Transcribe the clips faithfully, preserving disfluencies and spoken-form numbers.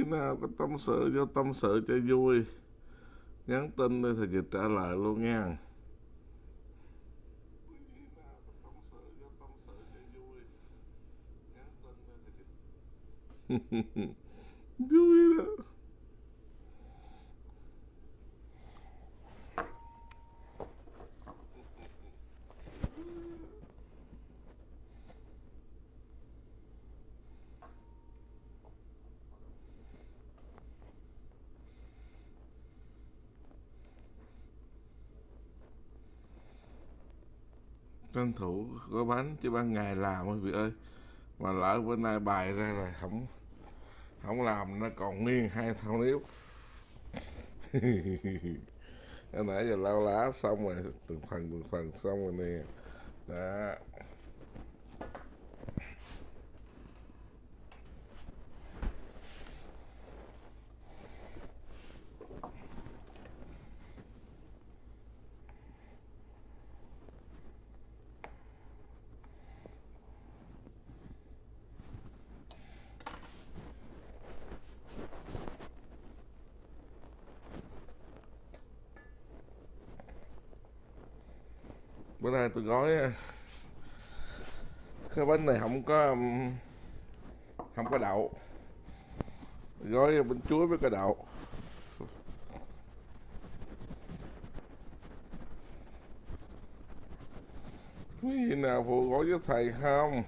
Khi nào có tâm sự vô tâm sự cho vui, nhắn tin đi thì Việt trả lời luôn nha. Vui đó. Tranh thủ gói bánh chứ ban ngày làm quý vị ơi. Mà lỡ bữa nay bài ra rồi không không làm nó còn nguyên hai thau nếp. Hồi nãy giờ lau lá xong rồi, từng phần từng phần xong rồi nè. Đó. Bữa nay tôi gói cái bánh này không có um, không có đậu, gói bánh chuối với cái đậu. Khi nào phụ gói với thầy không?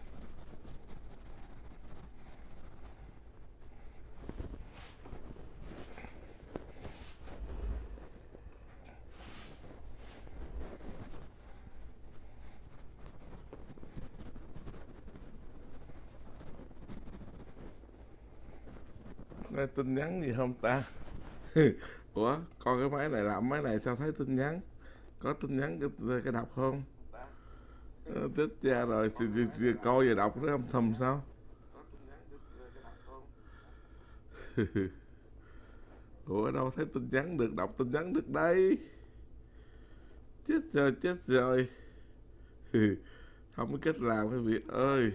Đây tin nhắn gì không ta? Ủa, con cái máy này làm máy này sao thấy tin nhắn? Có tin nhắn cái, cái đọc không? Ờ, chết cha rồi, thì, thì, thì coi về đọc nó âm thầm sao? Ủa đâu thấy tin nhắn được, đọc tin nhắn được đây. Chết rồi, chết rồi. Không có cách làm cái việc ơi.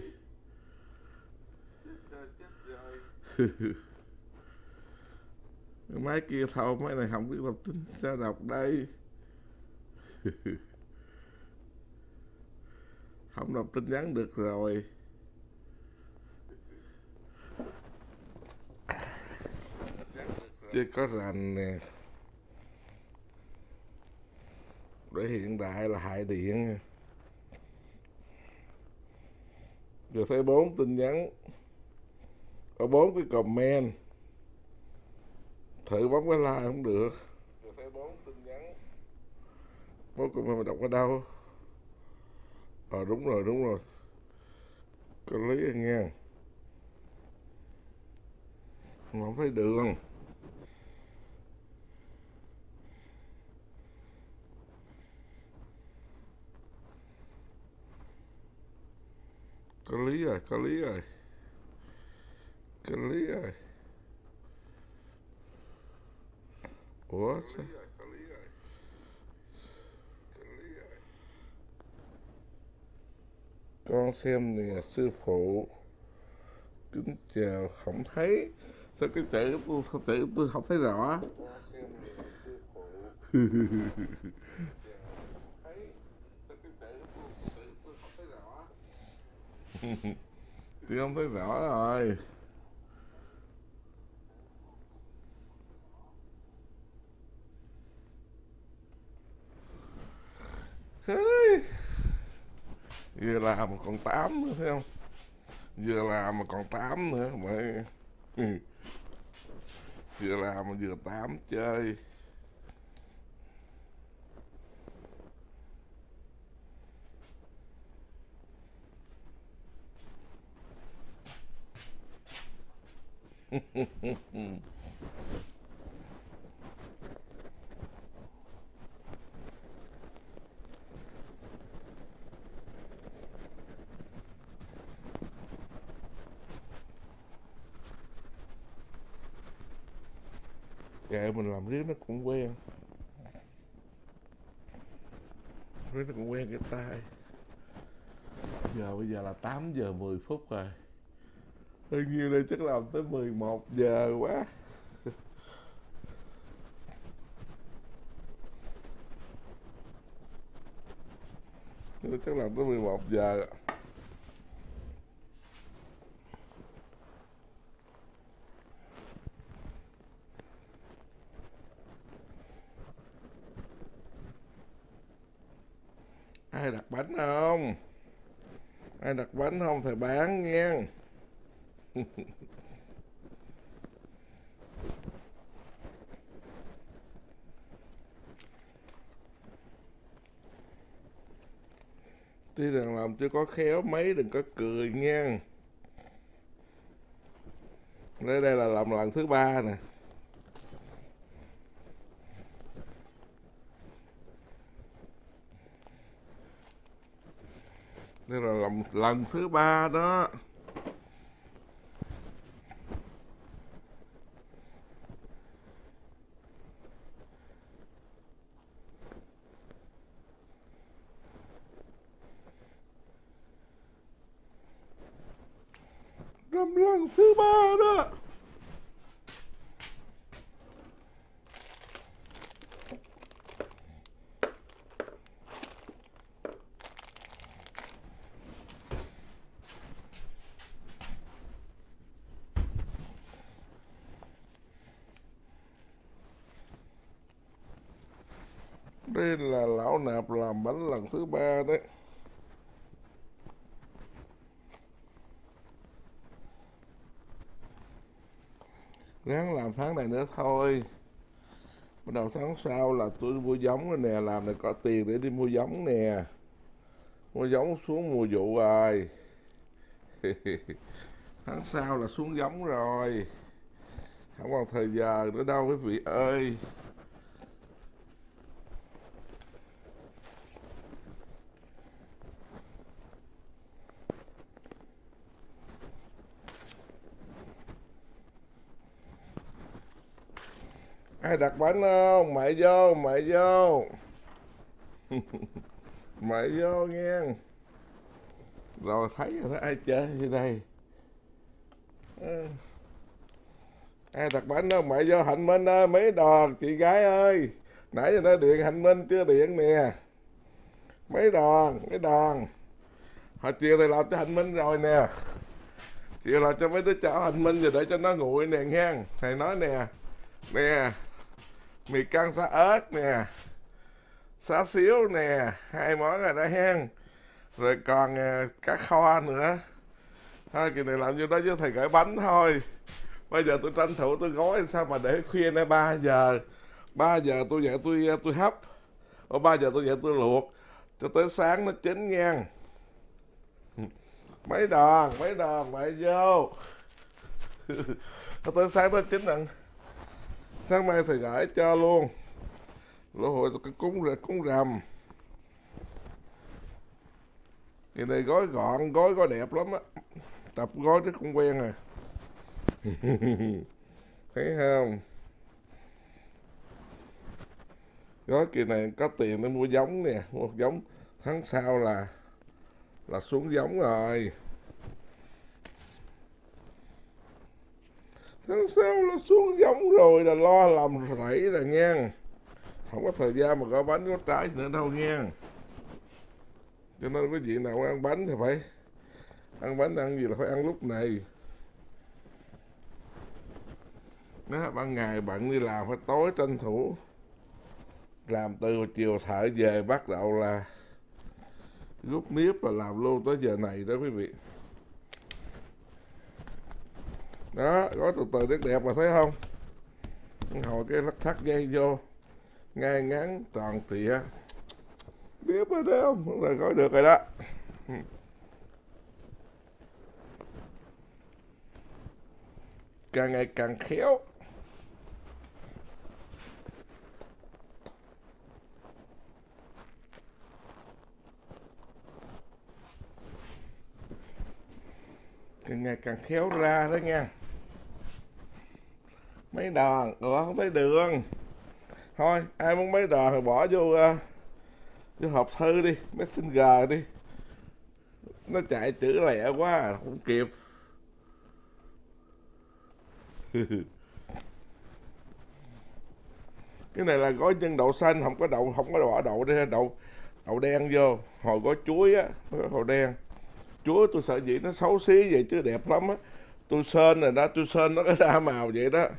Cái máy kia thâu, máy này không biết đọc tin sao đọc đây. Không đọc tin nhắn được rồi. Chứ có rành nè. Để hiện đại là hại điện. Giờ thấy bốn tin nhắn, có bốn cái comment, thử bấm cái like không được. Giờ thấy bốn tin nhắn, bốn comment mà đọc ở đâu? Ờ đúng rồi, đúng rồi, có lý rồi nha. Mà không thấy đường. Có lý rồi, có lý rồi, có lý rồi. Ủa sao? Con xem nè sư phụ. Kính chào, không thấy. Sao cái chữ của tôi, chữ tôi không thấy rõ. Tôi không thấy rõ rồi. Vừa làm mà còn tám nữa thấy không? Vừa làm mà còn tám nữa mà. Vừa làm mà vừa tám chơi. Kệ mình làm riết nó cũng quen. Riết nó cũng quen cái tay. Giờ bây giờ là tám giờ mười phút rồi. Bao nhiêu đây chắc làm tới mười một giờ quá. Chắc làm tới mười một giờ. Ai đặt bánh không? Ai đặt bánh không thì bán nha. Tuy rằng làm chưa có khéo mấy đừng có cười nha. Đây đây là làm lần thứ ba nè. Đây là làm lần thứ ba đó. Làm lần thứ ba đó. Đây là lão nạp làm bánh lần thứ ba đấy. Ráng làm tháng này nữa thôi. Bắt đầu tháng sau là tôi mua giống rồi nè. Làm này có tiền để đi mua giống nè. Mua giống xuống mùa vụ rồi. Tháng sau là xuống giống rồi. Không còn thời giờ nữa đâu quý vị ơi. Ai đặt bánh không? Mày vô, mày vô. Mày vô nghe. Rồi thấy rồi, thấy ai chơi ở đây. À. Ai đặt bánh không? Mày vô. Hạnh Minh ơi, mấy đòn chị gái ơi. Nãy giờ nó điện Hạnh Minh chưa điện nè. Mấy đòn, mấy đòn. Hồi chiều thầy làm cho Hạnh Minh rồi nè. Chiều làm cho mấy đứa cháu Hạnh Minh rồi để cho nó nguội nè nghe. Thầy nói nè. Nè. Mì căng xá ớt nè. Xá xíu nè. Hai món rồi đó hen. Rồi còn cá kho nữa. Thôi kỳ này làm như đó chứ thầy gửi bánh thôi. Bây giờ tôi tranh thủ tôi gói sao mà để khuya nay ba giờ. Ba giờ tôi dậy tôi tôi hấp. Ở ba giờ tôi dậy tôi luộc. Cho tới sáng nó chín nha. Mấy đòn, mấy đòn mày vô. Cho tới sáng nó chín lần. Sáng mai thầy gửi cho luôn. Lỗ hội tôi cúng cúng rằm. Kỳ này gói gọn, gói gói đẹp lắm á. Tập gói rất cũng quen rồi. Thấy không? Gói kỳ này có tiền để mua giống nè. Mua giống tháng sau là Là xuống giống rồi. Tháng sau là xuống giống rồi. Là lo làm rẫy rồi nha. Không có thời gian mà gói bánh gói trái nữa đâu nha. Cho nên quý vị nào ăn bánh thì phải ăn bánh ăn gì là phải ăn lúc này. Nếu ban ngày bạn đi làm phải tối tranh thủ làm từ chiều thợ về bắt đầu là rút nếp là làm luôn tới giờ này đó quý vị. Đó, gói từ từ rất đẹp mà thấy không? Hồi cái lắc thắt dây vô ngay ngắn tròn trịa. Biết rồi thấy không? Rồi gói được rồi đó. Càng ngày càng khéo. Càng ngày càng khéo ra đó nha. Mấy đòn, ủa không thấy đường. Thôi, ai muốn mấy đòn thì bỏ vô uh, vô hộp thư đi, Messenger đi. Nó chạy chữ lẹ quá, không kịp. Cái này là gói nhân đậu xanh, không có đậu, không có bỏ đậu đây, đậu đậu đen vô. Hồi gói chuối á, nó có đậu đen. Chuối tôi sợ gì nó xấu xí vậy chứ đẹp lắm á. Tôi sên rồi đó, tôi sên nó có đa màu vậy đó.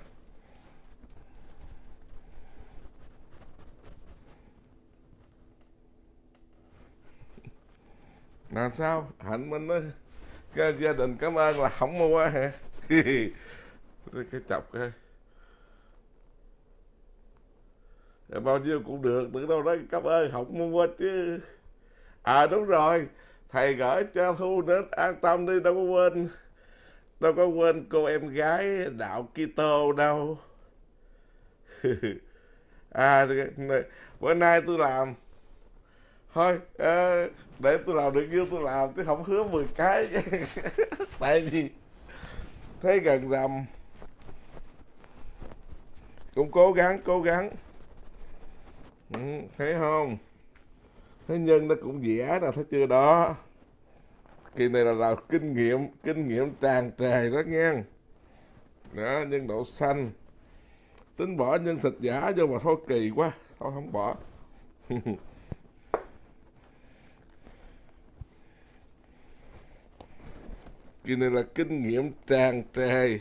Là sao? Hạnh Minh nói gia đình cảm ơn là không mua hả? Cái chọc cái bao nhiêu cũng được, từ đâu đó cảm ơn không mua chứ. À đúng rồi, thầy gửi cho Thu nữa, an tâm đi, đâu có quên, đâu có quên cô em gái đạo Kitô đâu. À bữa nay tôi làm thôi, ờ, để tôi làm được nhiêu tôi làm chứ không hứa mười cái. Tại vì thấy gần rằm cũng cố gắng cố gắng. Ừ, thấy không, thế nhân nó cũng vẽ nè, thấy chưa đó. Kỳ này là, là kinh nghiệm kinh nghiệm tràn trề đó nghe. Đó, nhân đậu xanh, tính bỏ nhân thịt giả vô mà thôi kỳ quá, thôi không bỏ. Kỳ này là kinh nghiệm tràn trề.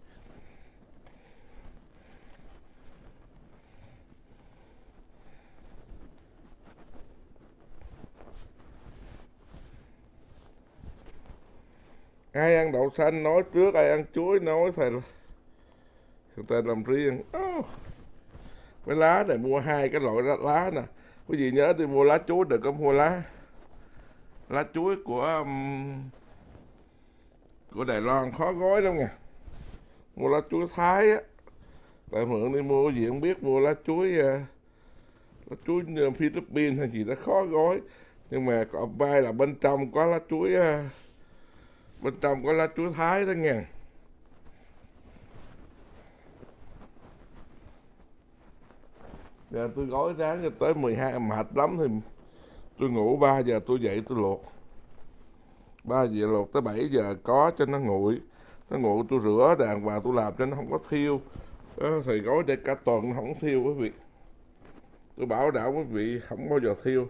Ai ăn đậu xanh nói trước, ai ăn chuối nói thầy người ta làm riêng. Oh, cái lá này mua hai cái loại lá, lá nè. Quý vị nhớ đi mua lá chuối, đừng có mua lá lá chuối của um, của Đài Loan khó gói lắm nha. Mua lá chuối Thái á, tại mượn đi mua gì không biết, mua lá chuối uh, lá chuối Philippines hay gì đó khó gói. Nhưng mà có vai là bên trong có lá chuối uh, bên trong có lá chuối Thái đó nha. Giờ tôi gói ráng cho tới mười hai, mệt lắm thì tôi ngủ, ba giờ tôi dậy tôi luộc, ba giờ luộc tới bảy giờ có cho nó nguội. Nó nguội tôi rửa đàng hoàng, tôi làm cho nó không có thiêu. Đó, thầy gói để cả tuần nó không thiêu quý vị, tôi bảo đảm quý vị không bao giờ thiêu.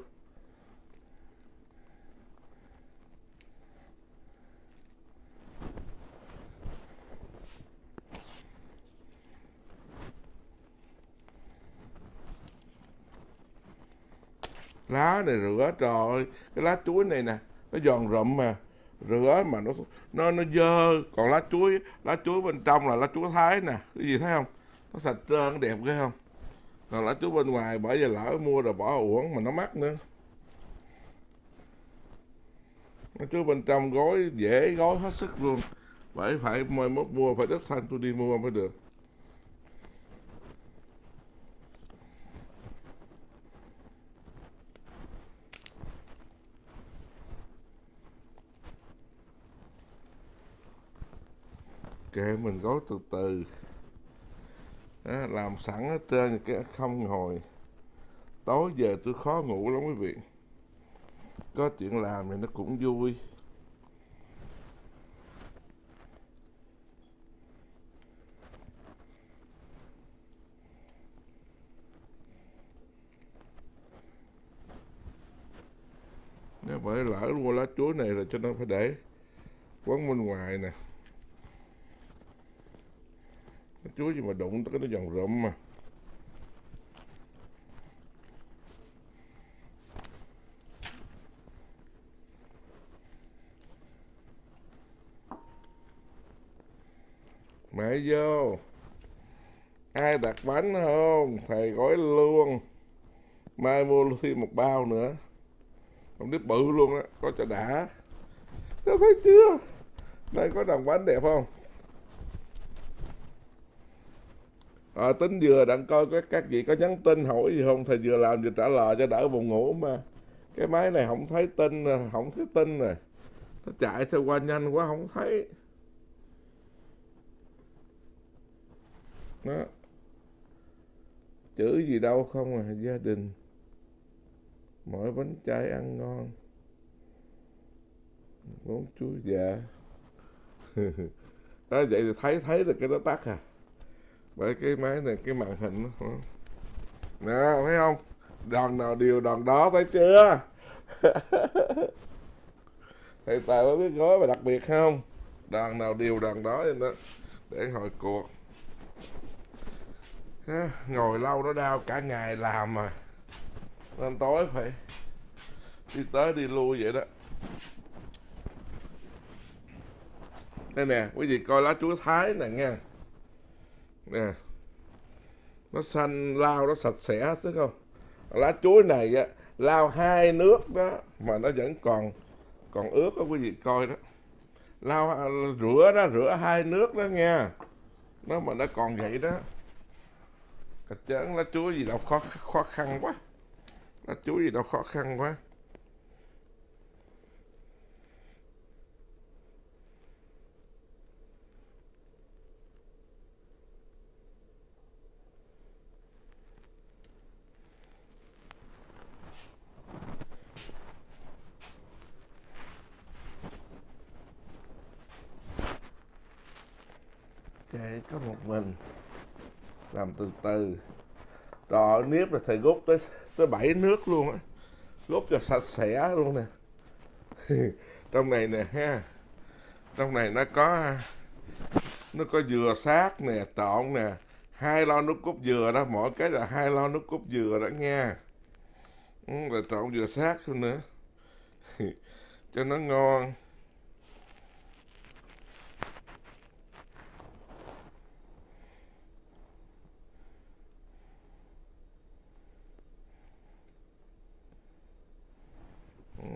Lá này rửa, trời ơi, cái lá chuối này nè, nó giòn rụm mà, rửa mà nó nó nó dơ. Còn lá chuối, lá chuối bên trong là lá chuối Thái nè, cái gì thấy không, nó sạch trơn, nó đẹp ghê không. Còn lá chuối bên ngoài bởi vì lỡ mua rồi bỏ uổng mà nó mắc nữa. Lá chuối bên trong gói dễ gói hết sức luôn, bởi phải mai mốt mua phải đất xanh tôi đi mua mới được. Kệ mình gói từ từ. Đó, làm sẵn hết trơn cái không ngồi. Tối giờ tôi khó ngủ lắm quý vị, có chuyện làm thì nó cũng vui. Nếu bởi lỡ mua lá chuối này là cho nó phải để quấn bên ngoài nè. Lá chuối gì mà đụng tới nó giòn rụm mà. Mẹ vô, ai đặt bánh không, thầy gói luôn, mai mua thêm một bao nữa, không biết bự luôn á, có cho đã. Có thấy chưa, đây có đòn bánh đẹp không. À, tính vừa đặng coi các các vị có nhắn tin hỏi gì không, thầy vừa làm vừa trả lời cho đỡ buồn ngủ mà. Cái máy này không thấy tin, không thấy tin rồi, nó chạy theo qua nhanh quá không thấy. Đó, chữ gì đâu không à, gia đình mỗi bánh chay ăn ngon, bốn chú dạ. Đó, vậy thì thấy thấy được cái đó tắt à, bởi cái máy này cái màn hình nó nè, thấy không, đòn nào điều đòn đó, thấy chưa? Thầy tài có biết gói mà đặc biệt không, đòn nào điều đòn đó vậy đó, để hồi cuộc. Ngồi lâu nó đau, cả ngày làm mà, nên tối phải đi tới đi lui vậy đó. Đây nè quý vị coi lá chuối Thái nè nha, nè nó xanh lau, nó sạch sẽ thấy không. Lá chuối này á, lau hai nước đó mà nó vẫn còn còn ướt đó quý vị coi đó. Lau rửa đó, rửa hai nước đó nha, nó mà nó còn vậy đó. Cạch trớn lá chuối gì đâu khó khó khăn quá, lá chuối gì đâu khó khăn quá. Cái có một mình làm từ từ. Rồi nếp là thầy gút tới tới bảy nước luôn á, gút cho sạch sẽ luôn nè. Trong này nè ha, trong này nó có nó có dừa xác nè, trộn nè, hai lon nước cốt dừa đó, mỗi cái là hai lon nước cốt dừa đó nha. Ừ, rồi trộn dừa xác luôn nữa cho nó ngon. Ừ.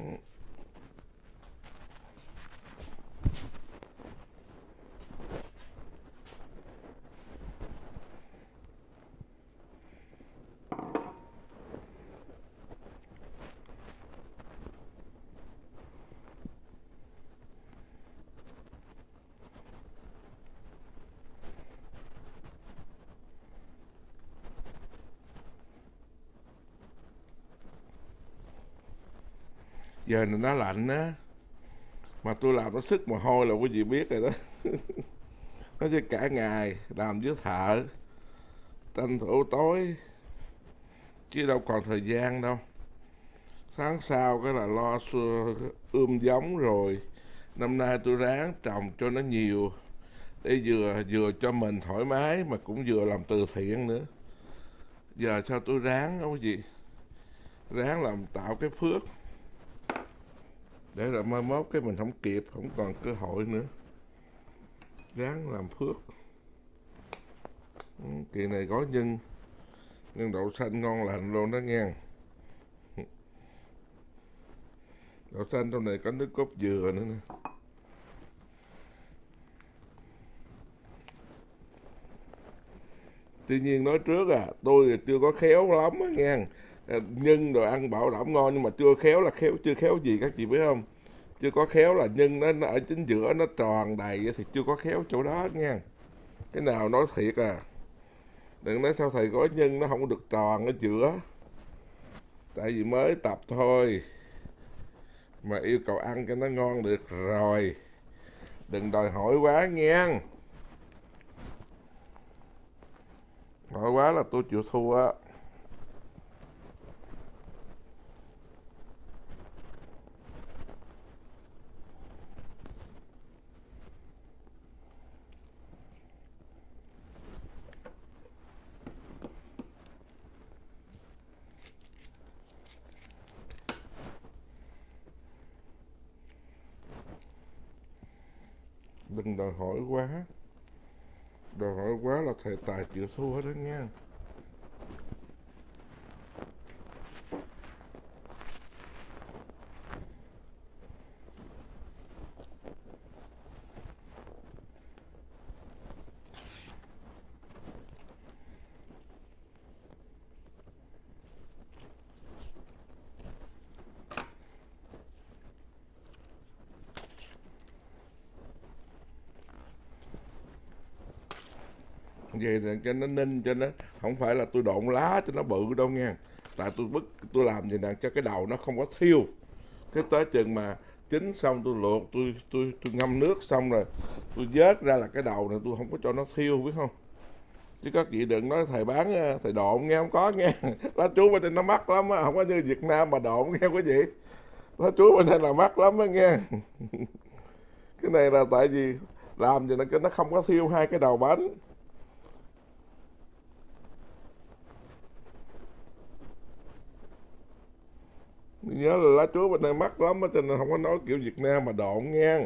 Giờ này nó lạnh á, mà tôi làm nó sức mồ hôi là quý vị biết rồi đó. Nó chứ cả ngày làm với thợ, tranh thủ tối chứ đâu còn thời gian đâu. Sáng sau cái là lo ươm giống, rồi năm nay tôi ráng trồng cho nó nhiều để vừa vừa cho mình thoải mái mà cũng vừa làm từ thiện nữa. Giờ sao tôi ráng đó quý vị, ráng làm tạo cái phước để rồi mai mốt cái mình không kịp, không còn cơ hội nữa. Ráng làm phước. Ừ, kỳ này có nhân nhân đậu xanh ngon lành luôn đó nha. Đậu xanh trong này có nước cốt dừa nữa nè. Tuy nhiên nói trước à, tôi thì chưa có khéo lắm á nha. Nhân đồ ăn bảo đảm ngon nhưng mà chưa khéo là khéo chưa khéo gì các chị biết không? Chưa có khéo là nhân nó, nó ở chính giữa nó tròn đầy thì chưa có khéo chỗ đó nha. Cái nào nói thiệt à, đừng nói sao thầy gói nhân nó không được tròn ở giữa, tại vì mới tập thôi mà yêu cầu ăn cho nó ngon được rồi, đừng đòi hỏi quá nha. Hỏi quá là tôi chịu thua á. Đừng đòi hỏi quá, đòi hỏi quá là thầy tài chịu thua đó nha. Vậy là cho nó ninh, cho nó không phải là tôi độn lá cho nó bự đâu nha, tại tôi bức tôi làm vậy nè cho cái đầu nó không có thiêu, cái tới chừng mà chín xong tôi luộc, tôi tôi tôi ngâm nước xong rồi tôi vớt ra là cái đầu này tôi không có cho nó thiêu, biết không? Chứ các chị đừng nói thầy bán ờ, thầy độn nghe, không có nghe. Lá chuối bên đây nó mắc lắm á, không có như Việt Nam mà độn nghe quý vị. Lá chuối bên đây là mắc lắm á nghe. Cái này là tại vì làm thì nó nó không có thiêu hai cái đầu bánh. Nhớ là lá chuối bên đây mắc lắm á, cho nên không có nói kiểu Việt Nam mà độn nghe.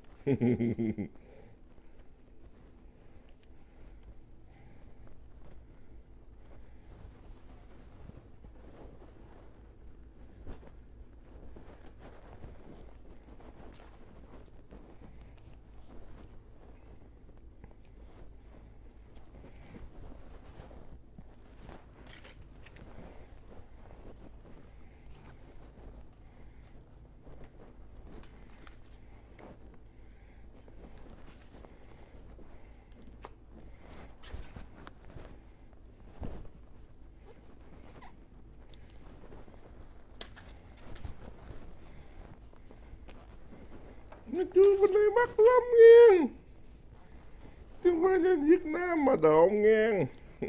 Lá chuối bên đây mắc lắm nghe, chứ không phải như Việt Nam mà độn nghe.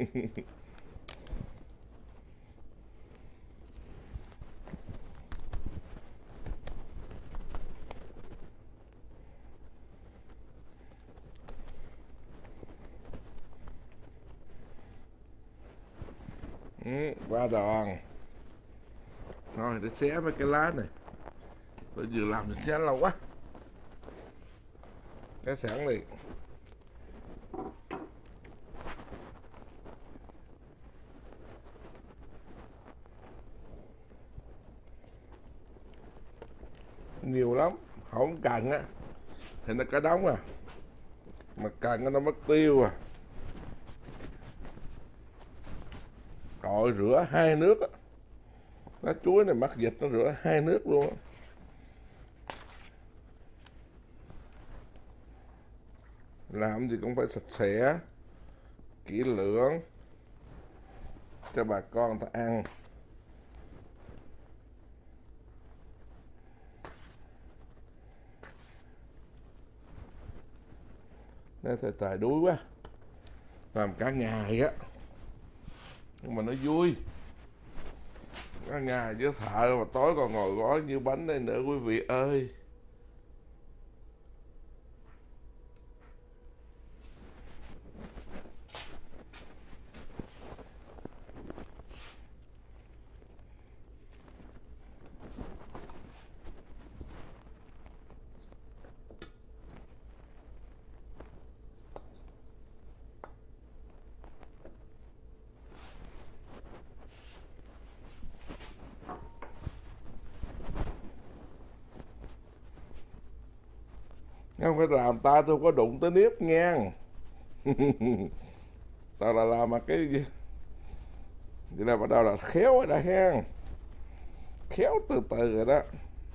Ừ, qua đòn rồi để xé mấy cái lá này, tôi vừa làm được xé lâu quá, cái sẵn liền. Nhiều lắm, không cần á thì nó cả đống à, mà cần nó mất tiêu à. Rồi rửa hai nước á, lá chuối này mắc dịch nó rửa hai nước luôn á. Làm gì cũng phải sạch sẽ, kỹ lưỡng cho bà con ta ăn. Nên thầy tài đuối quá, làm cả ngày á, nhưng mà nó vui. Cả ngày với thợ mà tối còn ngồi gói như bánh đây nữa quý vị ơi. Không phải làm ta tôi có đụng tới nếp ngang. Tao là làm mà cái gì vậy là bắt đầu là khéo ở đây ha, khéo từ từ rồi đó.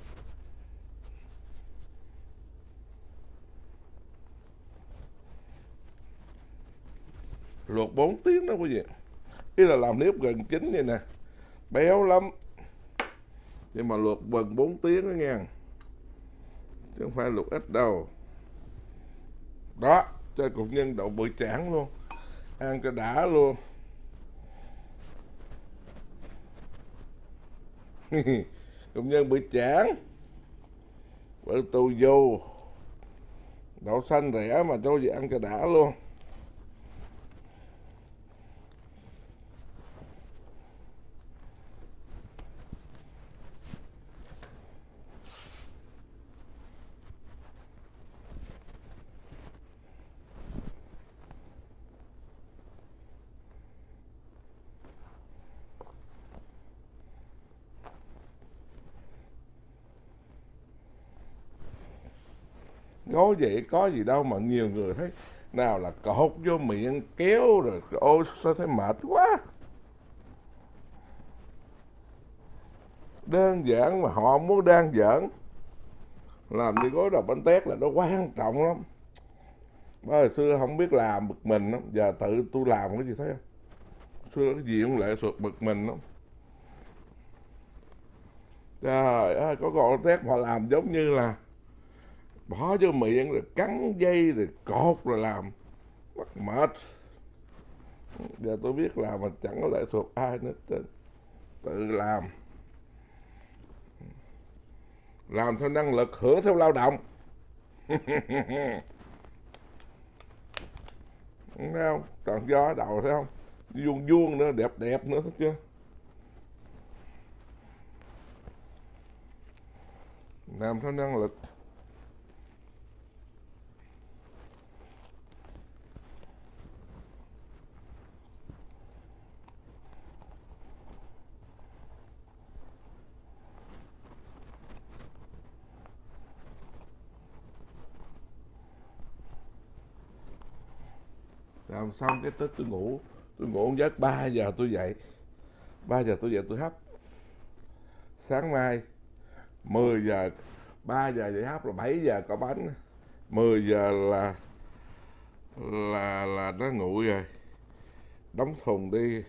Luộc bốn tiếng đó quý vị, ý là làm nếp gần chín vậy nè, béo lắm, nhưng mà luộc gần bốn tiếng đó nha, chứ không phải luộc ít đâu. Đó, cho cục nhân đậu bự chảng luôn, ăn cho đã luôn. Cục nhân bự chảng, bự tù dù, đậu xanh rẻ mà cho gì ăn cho đã luôn. Gói vậy có gì đâu mà nhiều người thấy nào là cột vô miệng kéo rồi, ôi sao thấy mệt quá. Đơn giản mà họ muốn đơn giản, làm như gói đầu bánh tét là nó quan trọng lắm. Bởi hồi xưa không biết làm bực mình lắm, giờ tự tôi làm cái gì thấy không, xưa cái gì cũng lệ thuộc bực mình lắm. Trời ơi, có con tét họ làm giống như là bỏ vô miệng rồi cắn dây rồi cột rồi làm, mắc mệt. Giờ tôi biết làm mà chẳng có lệ thuộc ai nữa, tự làm, làm theo năng lực, hưởng theo lao động. Thấy không, tròn gió đầu thấy không, vuông vuông nữa, đẹp đẹp nữa, thấy chưa. Làm theo năng lực. Làm xong cái tới tôi ngủ, tôi ngủ giấc ba giờ tôi dậy, ba giờ tôi dậy tôi hấp. Sáng mai mười giờ, ba giờ dậy hấp là bảy giờ có bánh, mười giờ là là là nó nguội rồi, đóng thùng đi.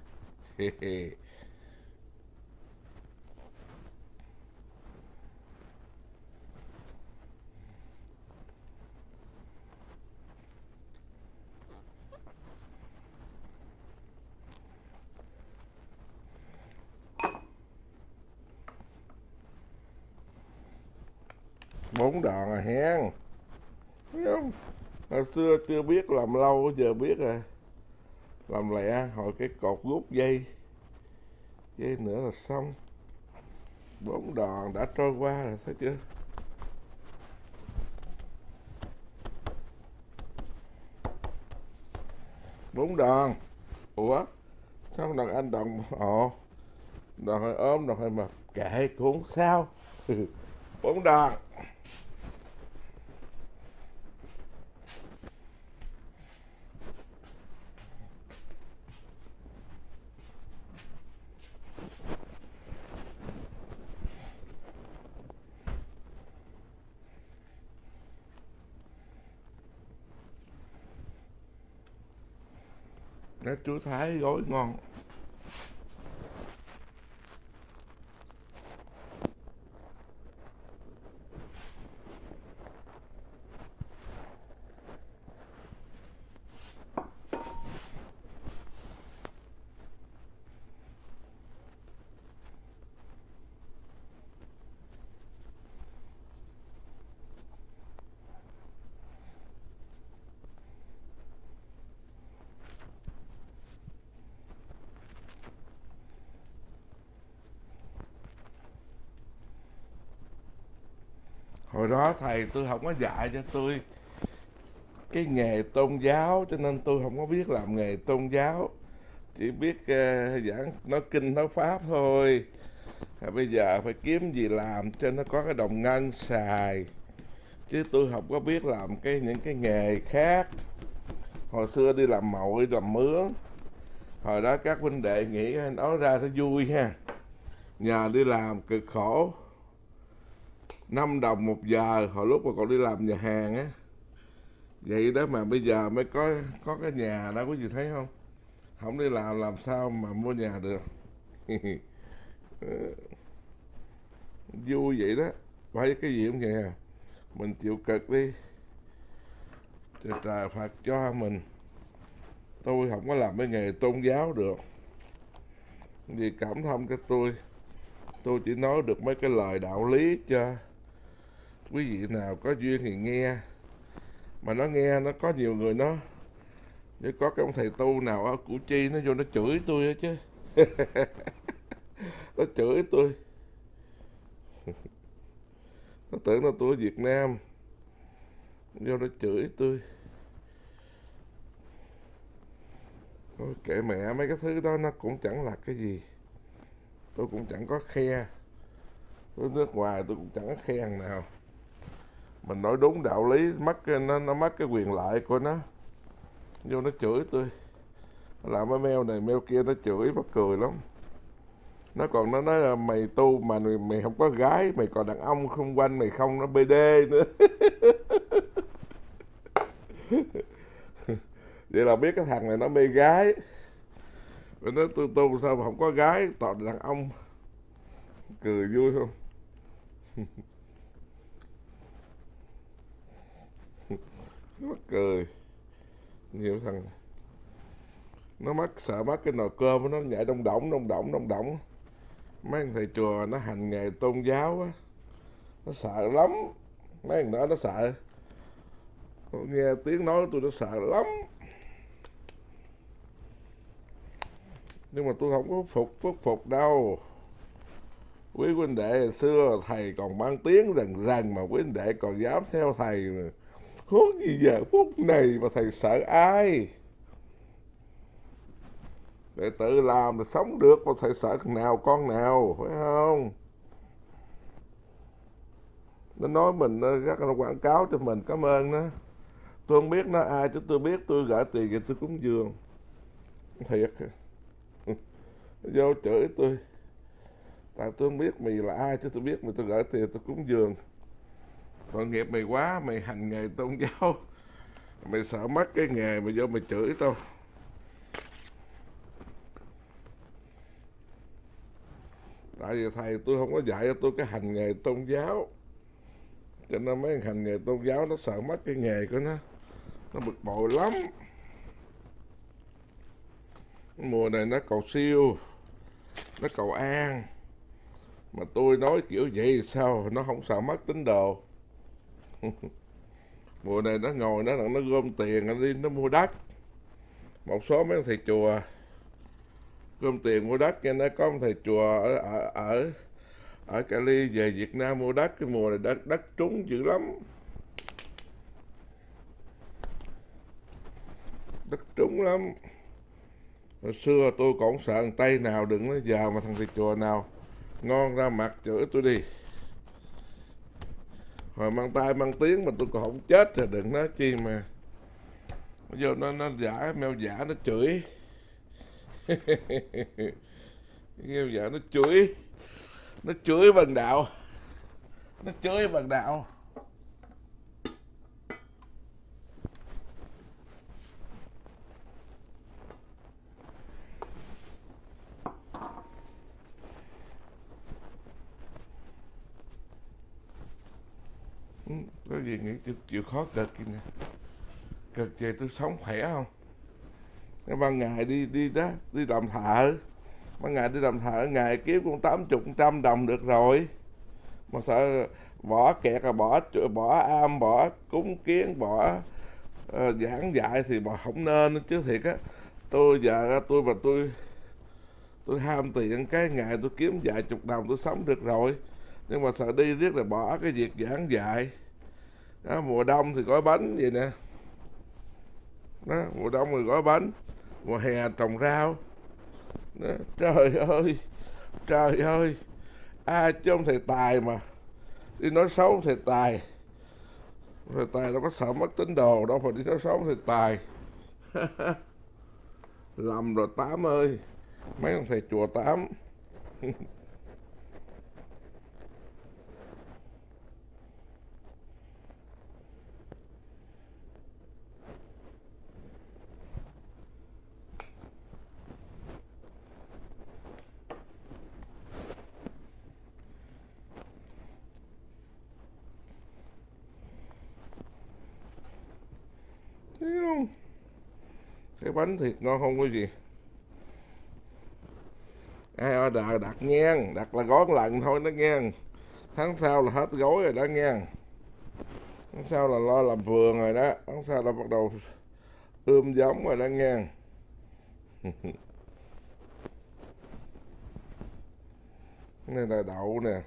Bốn đòn rồi hen, thấy không, hồi xưa chưa biết, làm lâu giờ biết rồi. Làm lẹ hồi cái cột rút dây, dây nữa là xong. Bốn đòn đã trôi qua rồi, thấy chưa. Bốn đòn. Ủa sao đòn anh đòn ồ, đòn hơi ốm, đòn hơi mập, kệ cũng không sao. Bốn đòn. Nó chú Thái gói ngon. Hồi đó thầy tôi không có dạy cho tôi cái nghề tôn giáo, cho nên tôi không có biết làm nghề tôn giáo, chỉ biết uh, giảng nói kinh nói pháp thôi. À, bây giờ phải kiếm gì làm cho nó có cái đồng ngân xài, chứ tôi không có biết làm cái những cái nghề khác. Hồi xưa đi làm mậu, đi làm mướn, hồi đó các huynh đệ nghĩ nói ra thấy vui ha, nhờ đi làm cực khổ, năm đồng một giờ hồi lúc mà còn đi làm nhà hàng á. Vậy đó mà bây giờ mới có có cái nhà đó, có gì thấy không, không đi làm làm sao mà mua nhà được. Vui vậy đó, phải cái gì cũng vậy à, mình chịu cực đi, trời trời Phật cho mình. Tôi không có làm cái nghề tôn giáo được, vì cảm thông cho tôi tôi chỉ nói được mấy cái lời đạo lý cho quý vị nào có duyên thì nghe. Mà nó nghe, nó có nhiều người nó, nếu có cái ông thầy tu nào ở Củ Chi nó vô nó chửi tôi đó chứ. Nó chửi tôi, nó tưởng là tôi ở Việt Nam, vô nó chửi tôi. Thôi kệ mẹ, mấy cái thứ đó nó cũng chẳng là cái gì, tôi cũng chẳng có khe. Tôi nước ngoài tôi cũng chẳng có khen nào. Mình nói đúng đạo lý, mất cái, nó, nó mất cái quyền lợi của nó, vô nó chửi tôi. Nó làm cái mail này mail kia, nó chửi mắc cười lắm. Nó còn nó nói là mày tu mà mày, mày không có gái, mày còn đàn ông xung quanh mày không, nó bê đê nữa. Vậy là biết cái thằng này nó mê gái. Rồi nó tôi tu sao mà không có gái, toàn đàn ông. Cười vui không? Nó cười. Nhiều thằng nó mắc, sợ mắc cái nồi cơm nó nhảy đông đỏng đông đỏng đông đỏng. Mấy thằng thầy chùa nó hành nghề tôn giáo á, nó sợ lắm. Mấy thằng đó nó sợ. Tôi nghe tiếng nói tôi nó sợ lắm. Nhưng mà tôi không có phục phúc phục đâu. Quý huynh đệ hồi xưa thầy còn mang tiếng rần rần mà quý huynh đệ còn dám theo thầy mà. Huống gì giờ phút này mà thầy sợ ai? Để tự làm thì sống được mà thầy sợ thằng nào con nào, phải không? Nó nói mình rất là quảng cáo cho mình, cảm ơn nó. Tôi không biết nó ai chứ tôi biết tôi gửi tiền thì tôi cúng dường. Thiệt. Vô chửi tôi. Tại tôi không biết mày là ai chứ tôi biết mày tôi gửi tiền tôi cúng dường. Tội nghiệp mày quá, mày hành nghề tôn giáo. Mày sợ mất cái nghề mà vô mày chửi tao. Tại vì thầy tôi không có dạy cho tôi cái hành nghề tôn giáo. Cho nên mấy hành nghề tôn giáo nó sợ mất cái nghề của nó. Nó bực bội lắm. Mùa này nó cầu siêu, nó cầu an. Mà tôi nói kiểu vậy sao nó không sợ mất tín đồ. Mùa này nó ngồi nó nó gom tiền nó đi nó mua đất. Một số mấy thầy chùa gom tiền mua đất, cho nên có một thầy chùa ở ở ở, ở Cali về Việt Nam mua đất. Cái mùa này đất đất trúng dữ lắm, đất trúng lắm. Hồi xưa tôi còn sợ thằng Tây nào đừng nói giờ mà thằng thầy chùa nào ngon ra mặt chửi tôi đi. Hồi mang tay mang tiếng mà tôi còn không chết rồi đừng nói chi mà. Vô nó nó giả mèo giả nó chửi. Mèo giả nó chửi. Nó chửi bằng đạo. Nó chửi bằng đạo. Có gì nghĩ chịu, chịu khó cực kìa nè. Cực về tôi sống khỏe không? Cái ban ngày đi đi đó, đi làm thợ. Ban ngày đi làm thợ, ngày kiếm cũng tám chục trăm đồng được rồi. Mà sợ bỏ kẹt là bỏ bỏ am, bỏ cúng kiến, bỏ uh, giảng dạy thì bỏ không nên chứ thiệt á. Tôi giờ tôi mà tôi tôi ham tiền cái ngày tôi kiếm vài chục đồng tôi sống được rồi. Nhưng mà sợ đi riết là bỏ cái việc giảng dạy. Đó, mùa đông thì gói bánh vậy nè. Đó, mùa đông thì gói bánh, mùa hè trồng rau. Đó, trời ơi, trời ơi, ai chứ ông thầy Tài mà đi nói xấu thầy Tài. Thầy Tài đâu có sợ mất tín đồ đâu phải đi nói xấu thầy Tài. Lầm rồi Tám ơi, mấy ông thầy chùa Tám. Thấy không? Cái bánh thịt ngon không có gì. Ai order đặt ngang, đặt là gói lần thôi đó ngang. Tháng sau là hết gói rồi đó ngang. Tháng sau là lo làm vườn rồi đó. Tháng sau là bắt đầu ươm giống rồi đó ngang. Cái này là đậu nè.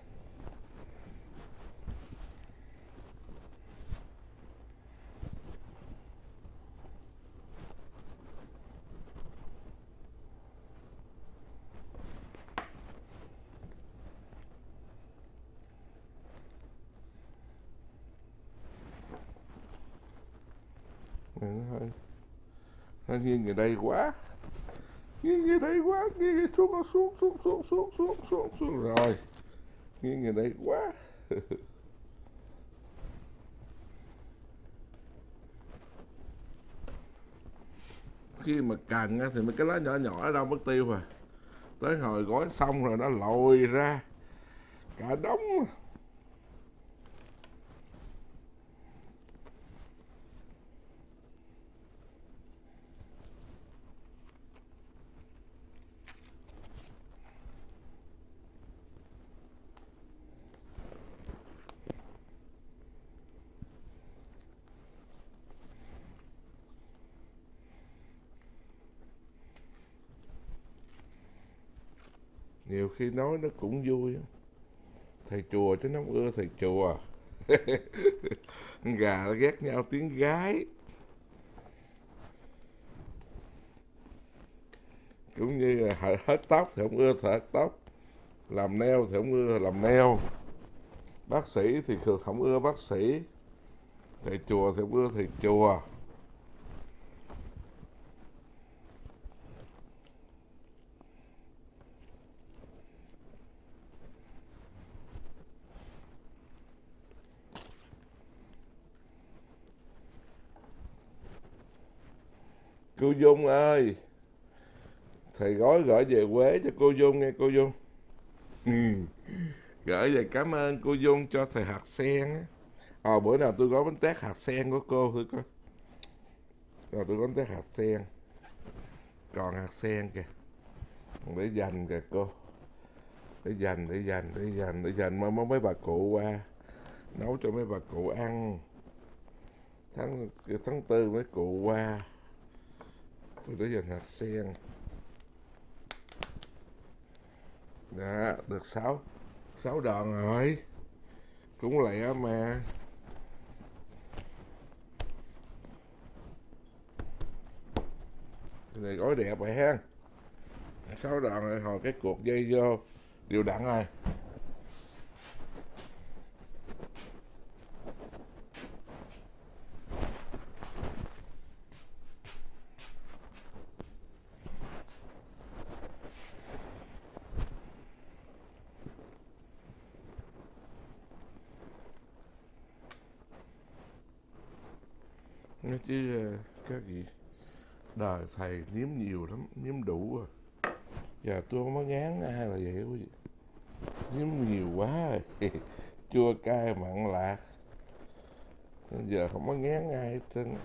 Thôi, nó nghiêng về đây quá, nghiêng về đây quá, nghiêng về xuống nó xuống xuống xuống xuống xuống xuống xuống rồi, nghiêng về đây quá. Khi mà cần thì mấy cái lá nhỏ nhỏ ở đâu mất tiêu rồi, tới hồi gói xong rồi nó lồi ra, Cả đống. Nhiều khi nói nó cũng vui. Thầy chùa chứ nó không ưa thầy chùa. Gà nó ghét nhau tiếng gái. Cũng như là hết tóc thì không ưa hết tóc, làm nail thì không ưa làm nail, bác sĩ thì thường không ưa bác sĩ, thầy chùa thì không ưa thầy chùa. Cô Dung ơi, thầy gói gửi về Quế cho cô Dung nghe cô Dung. Gửi về cảm ơn cô Dung cho thầy hạt sen á. Ờ bữa nào tôi gói bánh tét hạt sen của cô thử coi. Rồi tôi gói bánh tét hạt sen. Còn hạt sen kìa. Để dành kìa cô. Để dành, để dành, để dành, để dành mà mấy bà cụ qua. Nấu cho mấy bà cụ ăn. Tháng, tháng tư mấy cụ qua. Tôi để dành hạt sen. Đó, được sáu sáu đòn rồi. Cũng lẹ mà. Cái này gói đẹp vậy ha. Sáu đòn rồi, hồi cái cuộc dây vô đều đặn rồi. Nói chứ các gì đời thầy nếm nhiều lắm, nếm đủ rồi. Giờ tôi không có ngán ai là vậy quý vị. Nếm nhiều quá rồi. Chua cay mặn lạc. Giờ không có ngán ai hết trơn.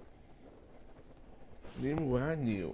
Nếm quá nhiều.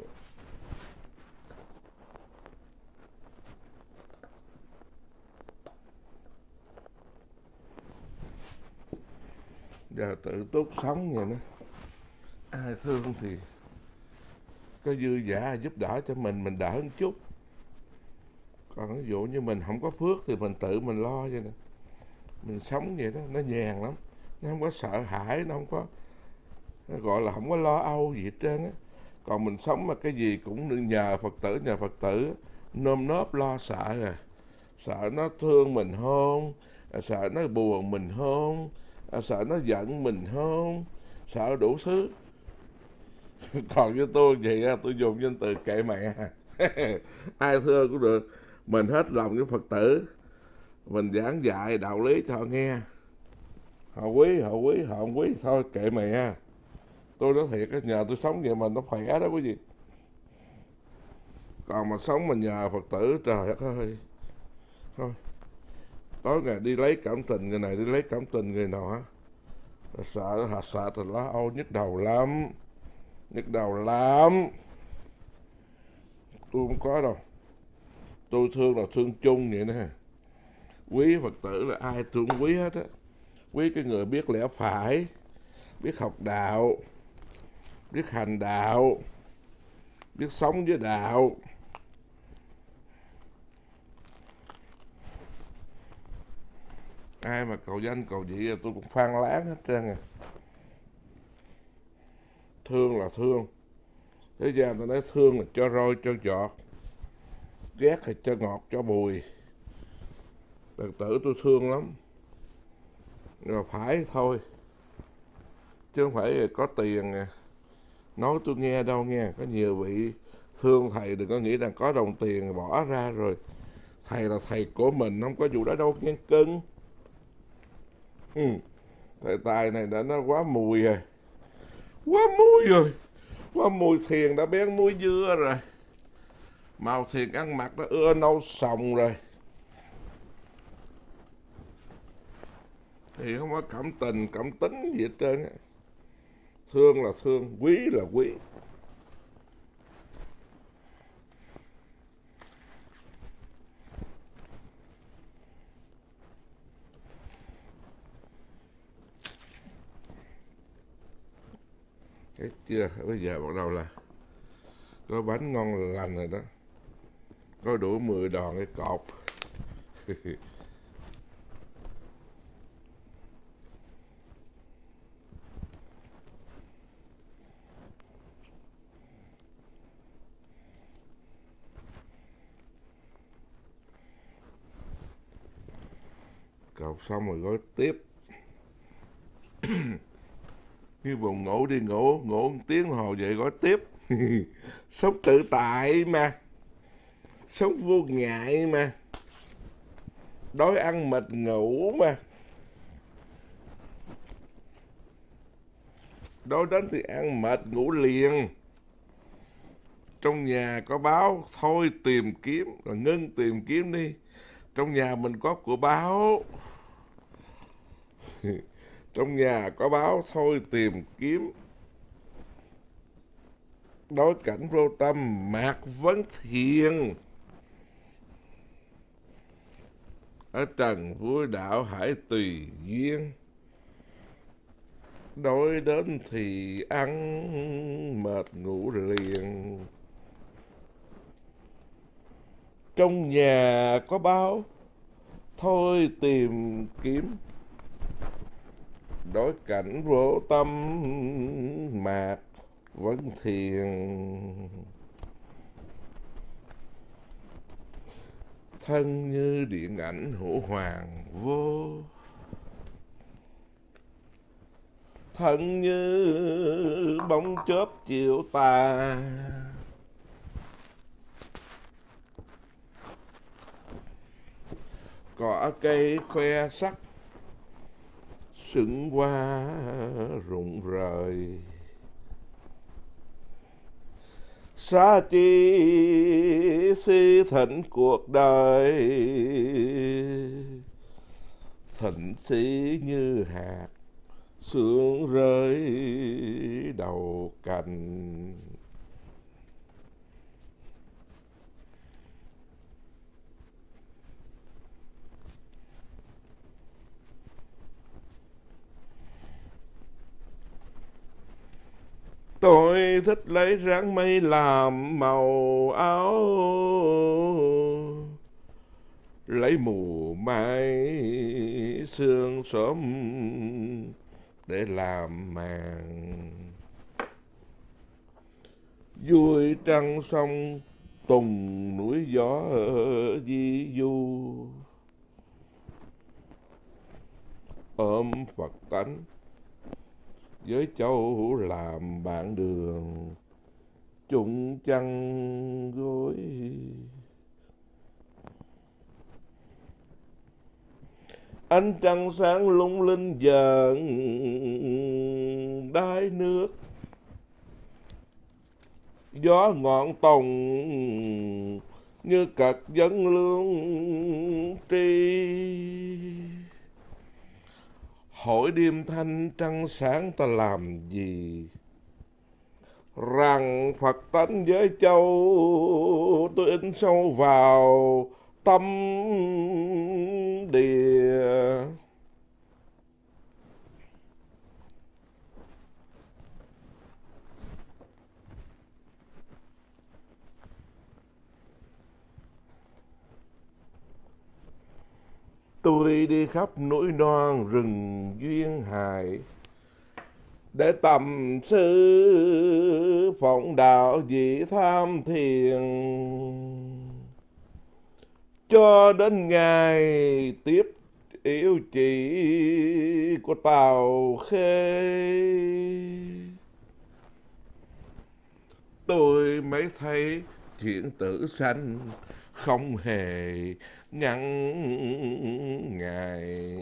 Giờ tự túc sống vậy đó. Ai thương thì có dư giả giúp đỡ cho mình, mình đỡ một chút. Còn ví dụ như mình không có phước thì mình tự mình lo vậy nè. Mình sống vậy đó, nó nhàn lắm. Nó không có sợ hãi, nó không có, nó gọi là không có lo âu gì hết trơn á. Còn mình sống mà cái gì cũng nhờ Phật tử, nhờ Phật tử, nơm nớp lo sợ rồi. Sợ nó thương mình không, sợ nó buồn mình không, sợ nó giận mình không, sợ đủ thứ. Còn với tôi vậy á, tôi dùng danh từ kệ mẹ. Ai thương cũng được, mình hết lòng với Phật tử, mình giảng dạy đạo lý cho họ nghe. Họ quý, họ quý, họ không quý thôi kệ mẹ. Tôi nói thiệt á, nhờ tôi sống vậy mà nó khỏe đó quý vị. Còn mà sống mà nhờ Phật tử, trời đất ơi, thôi tối ngày đi lấy cảm tình người này, đi lấy cảm tình người nọ, sợ hạt sợ thì lo âu nhức đầu lắm, nhức đầu lắm. Tôi không có đâu. Tôi thương là thương chung vậy nè. Quý Phật tử là ai tôi cũng quý hết á. Quý cái người biết lẽ phải, biết học đạo, biết hành đạo, biết sống với đạo. Ai mà cầu danh cầu vị là tôi cũng phan láng hết trơn à. Thương là thương. Thế gian ta nói thương là cho roi cho giọt, ghét là cho ngọt cho bùi. Phật tử tôi thương lắm. Nhưng mà phải thôi, chứ không phải có tiền à. Nói tôi nghe đâu nghe. Có nhiều vị thương thầy đừng có nghĩ rằng có đồng tiền bỏ ra rồi thầy là thầy của mình, không có vụ đó đâu nghe cưng. Ừ. Thầy tài này đã nó quá mùi rồi. Quá mùi rồi. Quá mùi thiền đã bén muối dưa rồi. Màu thiền ăn mặc nó ưa nâu sòng rồi. thì không có cảm tình cảm tính gì hết trơn á. Thương là thương, quý là quý. Thấy chưa, bây giờ bắt đầu là có bánh ngon lành rồi đó, có đủ mười đòn cái cột. Cột xong rồi gói tiếp. Như buồn ngủ đi ngủ, ngủ một tiếng hồ vậy gói tiếp. Sống tự tại mà, sống vô ngại mà, đói ăn mệt ngủ mà, đói đến thì ăn mệt ngủ liền. Trong nhà có báo thôi tìm kiếm, là ngưng tìm kiếm đi. Trong nhà mình có của báo. Trong nhà có báo thôi tìm kiếm. Đối cảnh vô tâm mạc vấn thiền. Ở trần vui đạo hãy tùy duyên. Đói đến thì ăn mệt ngủ liền. Trong nhà có báo thôi tìm kiếm. Đối cảnh vô tâm mạc vấn thiền. Thân như điện ảnh hữu hoàng vô. Thân như bóng chớp chiều tà. Cỏ cây khoe sắc sững hoa rụng rời. Xa chi si thịnh cuộc đời. Thịnh sĩ như hạt sương rơi đầu cành. Tôi thích lấy ráng mây làm màu áo. Lấy mù mai sương sớm để làm màn. Vui trăng sông tùng núi gió di du. Ôm Phật tánh với châu làm bạn đường. Chung chăn gối. Ánh trăng sáng lung linh dần đáy nước. Gió ngọn tòng như cật vấn lương tri. Hỏi đêm thanh trăng sáng ta làm gì? Rằng Phật tánh với châu tôi in sâu vào tâm địa. Tôi đi khắp núi non rừng duyên hải. Để tầm sư phụng đạo vị tham thiền. Cho đến ngày tiếp yêu chỉ của Tào Khê. Tôi mới thấy chuyện tử sanh không hề ngắn ngày.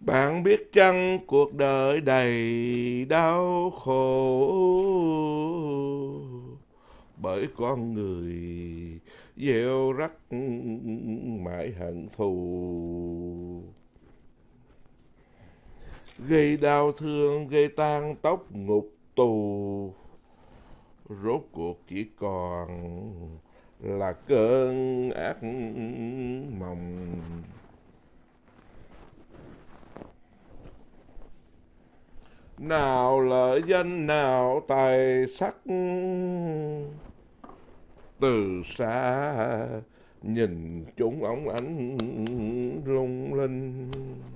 Bạn biết chăng cuộc đời đầy đau khổ, bởi con người gieo rắc mãi hận thù, gây đau thương gây tan tóc ngục tù, rốt cuộc chỉ còn là cơn ác mộng. Nào lợi danh nào tài sắc, từ xa nhìn chúng óng ánh lung linh.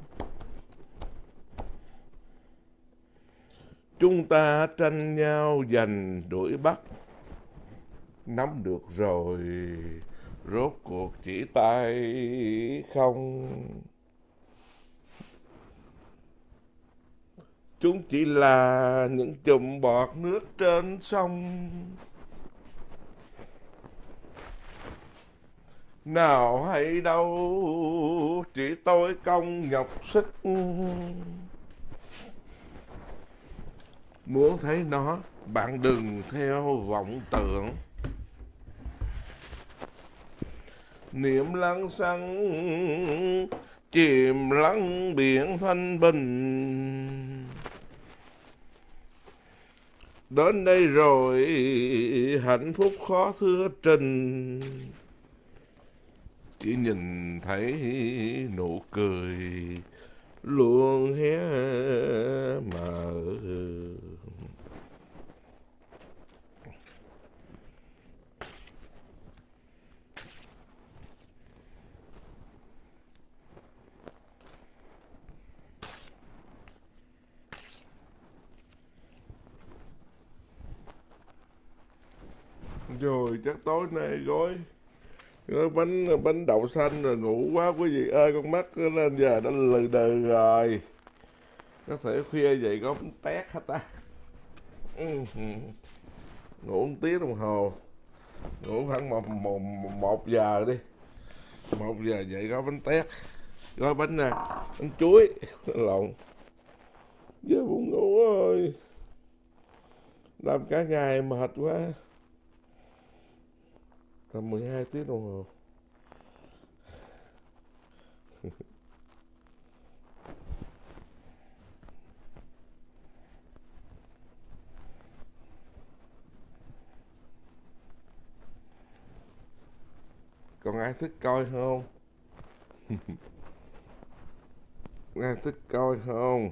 Chúng ta tranh nhau giành đuổi bắt, nắm được rồi rốt cuộc chỉ tay không. Chúng chỉ là những chùm bọt nước trên sông. Nào hay đâu chỉ tôi công nhọc sức, muốn thấy nó bạn đừng theo vọng tưởng. Niệm lăng xăng chìm lắng biển thanh bình, đến đây rồi hạnh phúc khó thưa trình, chỉ nhìn thấy nụ cười luôn hé mở. Rồi chắc tối nay gói gói bánh bánh đậu xanh rồi ngủ quá quý vị ơi, con mắt lên giờ đã lừ đừ rồi, có thể khuya vậy có bánh tét hả ta. Ngủ một tiếng đồng hồ, ngủ khoảng một, một, một giờ đi, một giờ dậy gói bánh tét, gói bánh nè, bánh chuối lộn. Giờ buồn ngủ rồi, làm cả ngày mệt quá, làm mười hai tiếng đồng hồ. Còn ai thích coi không? Ai thích coi không?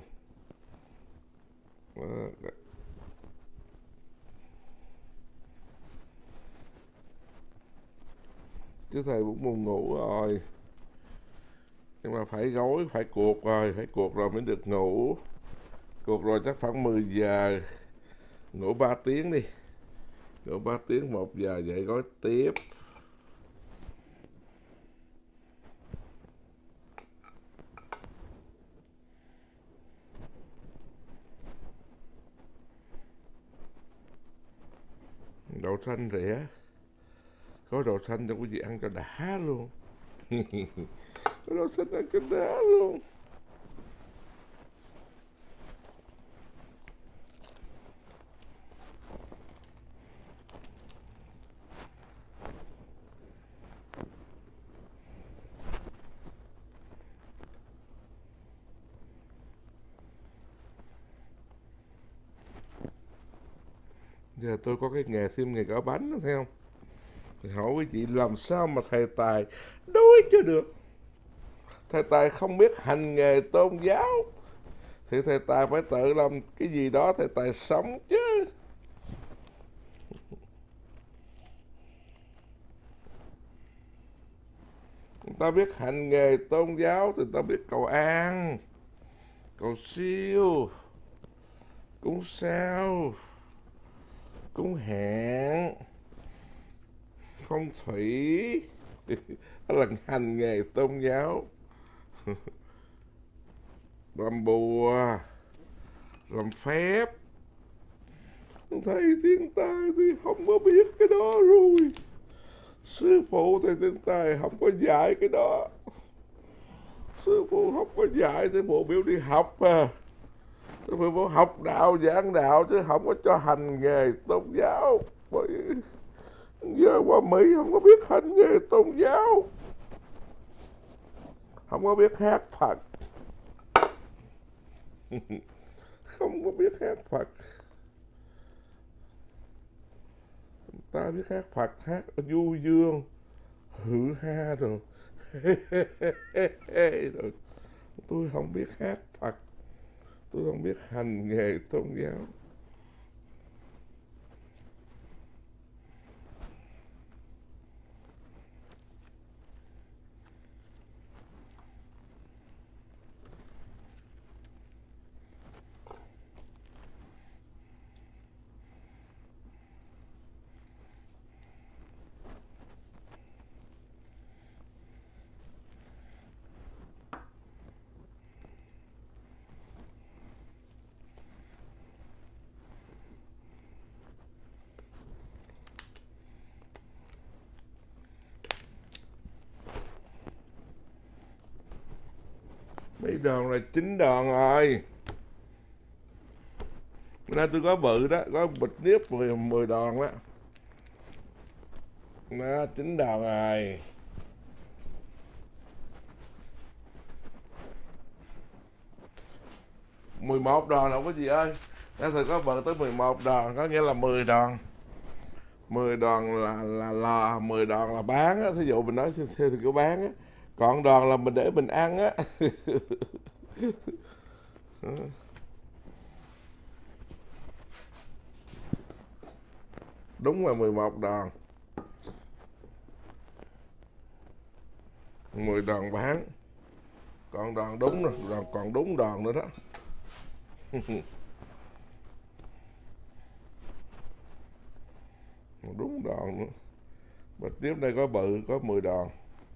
Chứ thầy cũng buồn ngủ rồi, nhưng mà phải gối, phải cuộc rồi, phải cuộc rồi mới được ngủ. Cuộc rồi chắc khoảng mười giờ, ngủ ba tiếng đi, ngủ ba tiếng, một giờ dậy gói tiếp. Đậu xanh rẻ, có đậu xanh cho quý vị ăn cho đã luôn. Có đậu xanh ăn cho đã luôn. Giờ tôi có cái nghề thêm nghề gói bánh đó, thấy không? Thì hỏi quý chị làm sao mà thầy Tài đối cho được. Thầy Tài không biết hành nghề tôn giáo, thì thầy Tài phải tự làm cái gì đó thầy Tài sống chứ. Người ta biết hành nghề tôn giáo thì người ta biết cầu an, cầu siêu, cúng sao, cúng hẹn, phong thủy. Đó là hành nghề tôn giáo. Làm bùa, làm phép, thầy thiên tài thì không có biết cái đó rồi. Sư phụ thầy thiên tài không có dạy cái đó. Sư Phụ không có dạy thì phụ biểu đi học à. Thì phụ bảo học đạo giảng đạo chứ không có cho hành nghề tôn giáo. Bởi giờ qua Mỹ không có biết hành nghề tôn giáo, không có biết hát Phật. Không có biết hát Phật. Ta biết hát Phật, hát du dương hử ha rồi. Rồi tôi không biết hát Phật, tôi không biết hành nghề tôn giáo. Mấy đòn là chín đòn rồi. Bữa nay tôi có bự đó, có bịch nếp mười, mười đòn đó. Đó, chín đòn rồi. mười một đòn đâu có gì ơi. Nó thường có bự tới mười một đòn, có nghĩa là mười đòn. mười đòn là là lò, mười đòn là bán á, thí dụ mình nói theo thì kiểu bán á. Còn đòn là mình để mình ăn á. Đúng là mười một đòn. mười đòn bán. Còn đòn đúng rồi, đòn còn đúng đòn nữa đó. Đúng đòn nữa. Và tiếp đây có bự, có mười đòn.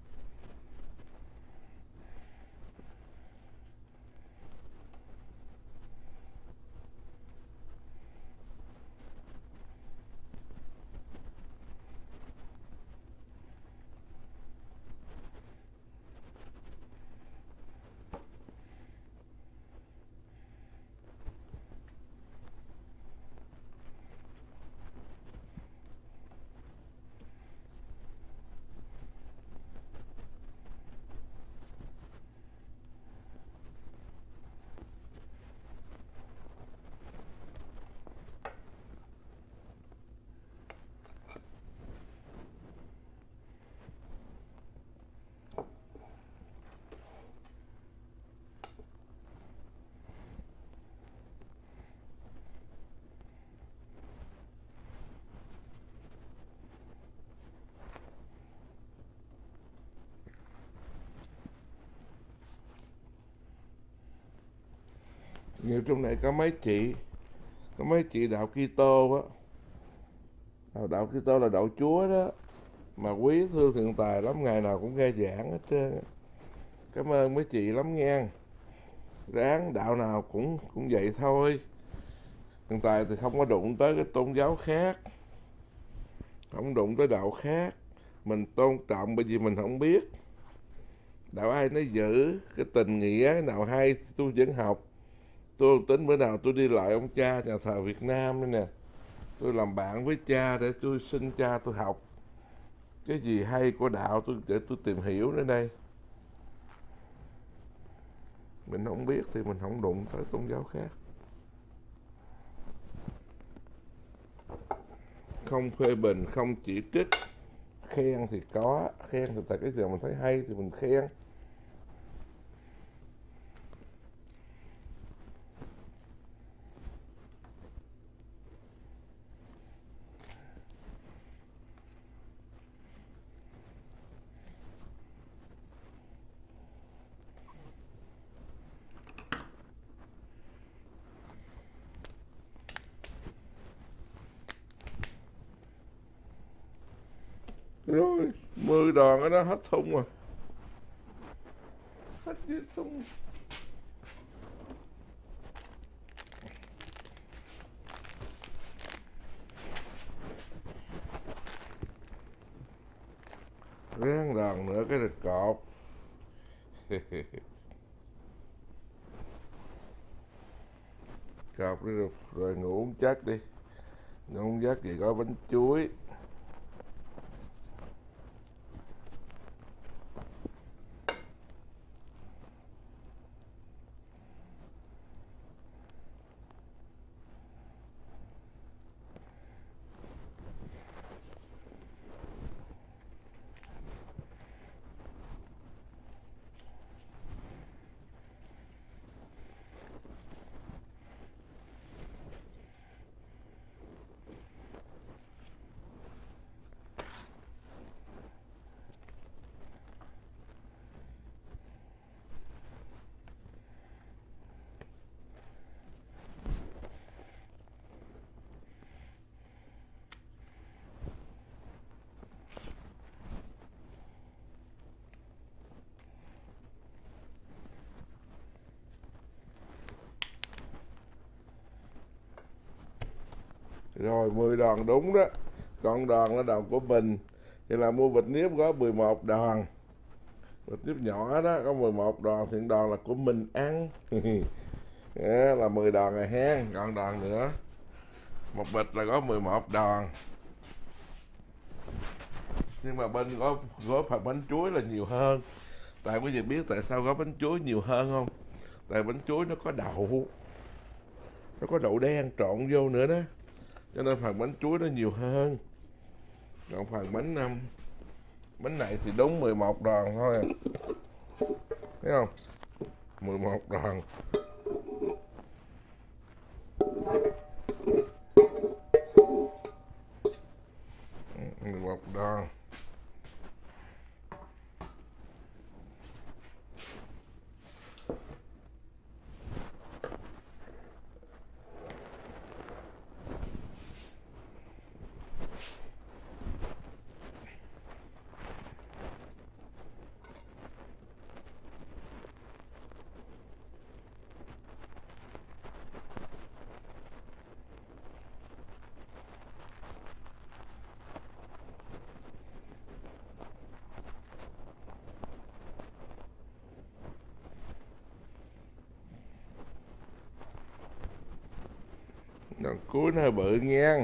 Nhiều trong này có mấy chị, có mấy chị đạo Kitô á. Đạo, đạo Kitô là đạo Chúa đó. Mà quý thương thượng tài lắm, ngày nào cũng nghe giảng hết trơn. Cảm ơn mấy chị lắm nghe. Ráng đạo nào cũng cũng vậy thôi. Thượng tài thì không có đụng tới cái tôn giáo khác, không đụng tới đạo khác. Mình tôn trọng bởi vì mình không biết. Đạo ai nó giữ, cái tình nghĩa nào hay tôi vẫn học. Tôi tính bữa nào tôi đi lại ông cha nhà thờ Việt Nam đây nè. Tôi làm bạn với cha để tôi xin cha tôi học. Cái gì hay của đạo tôi để tôi tìm hiểu nữa đây. Mình không biết thì mình không đụng tới tôn giáo khác. Không phê bình, không chỉ trích. Khen thì có, khen thì tại cái gì mình thấy hay thì mình khen. Rồi, mười đòn ở đó hết thun rồi. Hết với thun. Ráng đòn nữa cái được cột. cọp đi rồi, rồi ngủ uống chất đi. Ngủ uống giấc thì có bánh chuối. Rồi mười đòn đúng đó. Con đòn là đòn của mình. Thì là mua bịch nếp có mười một đòn. Bịch nếp nhỏ đó có mười một đòn thì đòn là của mình ăn. Đó, là mười đòn rồi ha. Còn đòn nữa. Một bịch là có mười một đòn. Nhưng mà bên có gói phần bánh chuối là nhiều hơn. Tại quý vị biết tại sao gói bánh chuối nhiều hơn không? Tại bánh chuối nó có đậu. Nó có đậu đen trộn vô nữa đó. Cho nên phần bánh chuối nó nhiều hơn. Còn phần bánh um, bánh này thì đúng mười một đòn thôi. Thấy không? mười một đòn. mười một đòn. Đòn cuối nó hơi bự nha.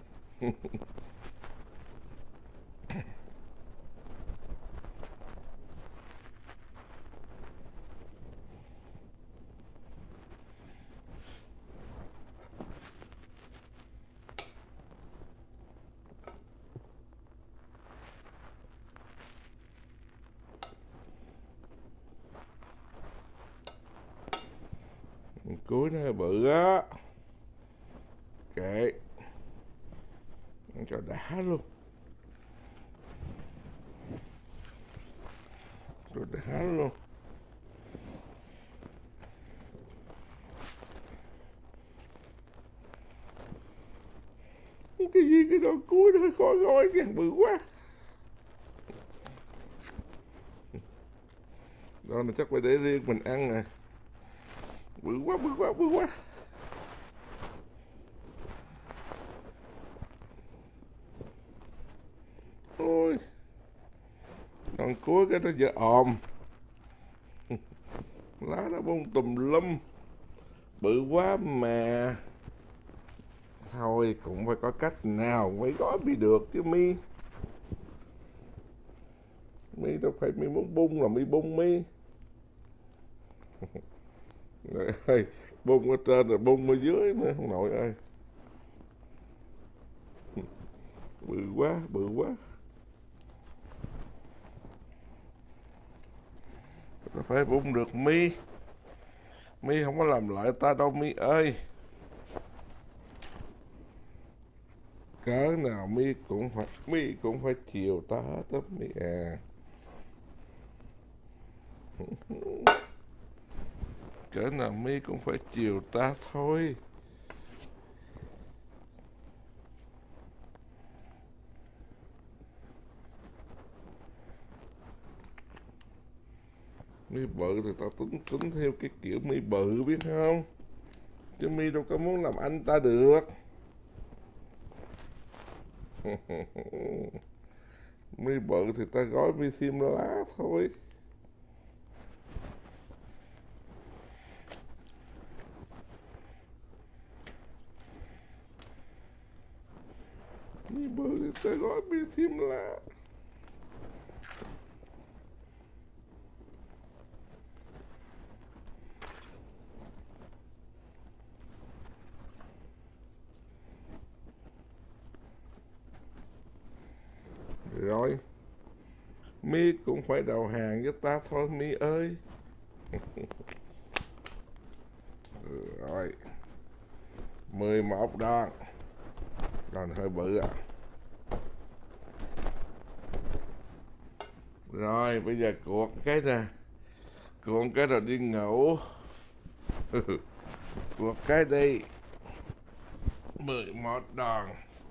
Cuối nó hơi bự á. Kệ. Cho đã luôn. Cho đã luôn. Cái gì cái đòn cuối nó khó gói kìa, bự quá. Đó là chắc phải để riêng mình ăn nè. Bự quá, bự quá, bự quá. Ôi. Đòn cuối cái nó dở òm. Lá nó bông tùm lum. Bự quá mà. Thôi cũng phải có cách nào mới gói bị được chứ mi. Mi đâu phải mi muốn bung là mi bung mi. Ơi, bung ở trên rồi bung ở dưới nữa không nội ơi. Bự quá, bự quá. Nó phải bung được mi. Mi không có làm lại ta đâu mi ơi. Cỡ nào mi cũng phải mi cũng phải chiều ta hết đó mi à. Cỡ nào mi cũng phải chiều ta thôi. Mi bự thì tao tính tính theo cái kiểu mi bự biết không? Chứ mi đâu có muốn làm anh ta được. Mi bự thì ta gói mi xiêm lá thôi. cái gói bia xiêm la. Rồi, Mi cũng phải đầu hàng với ta thôi Mi ơi. Rồi, mười một đòn. Đòn hơi bự à. Rồi, bây giờ cuộn cái nè. Cuộn cái rồi đi ngủ. Cuộn cái đi. mười một đòn.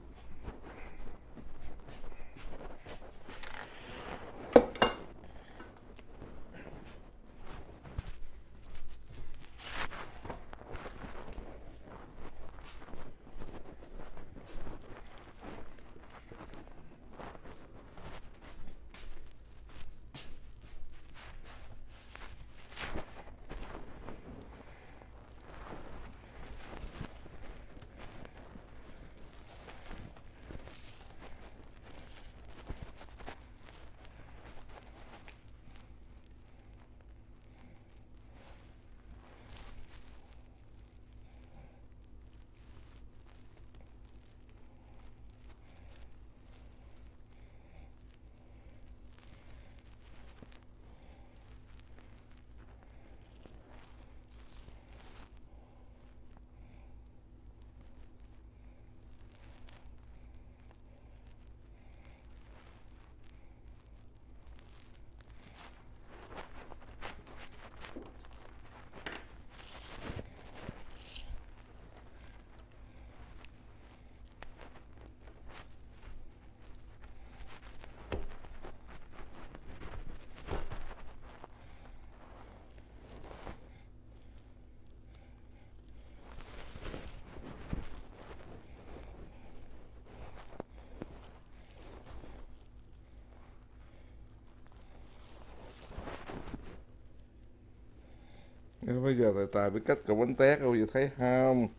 Bây giờ tài tài biết cách cậu bánh tét đâu, vậy thấy không?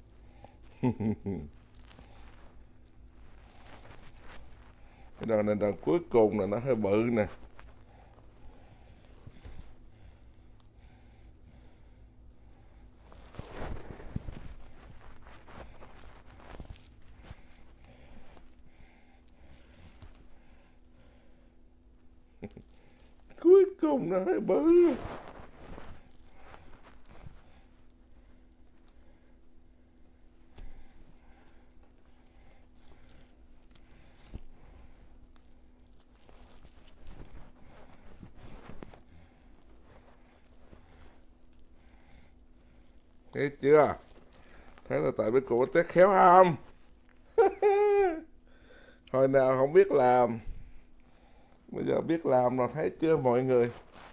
Cái đòn này đòn cuối cùng là nó hơi bự nè. Cuối cùng nó hơi bự. Thấy chưa? Thấy là tại biết cụ bánh tét khéo không? Hồi nào không biết làm, bây giờ biết làm rồi, thấy chưa mọi người?